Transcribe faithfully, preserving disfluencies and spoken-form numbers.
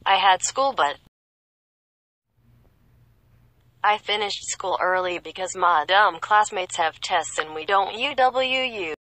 I had school, but I finished school early because my dumb classmates have tests and we don't. U W U.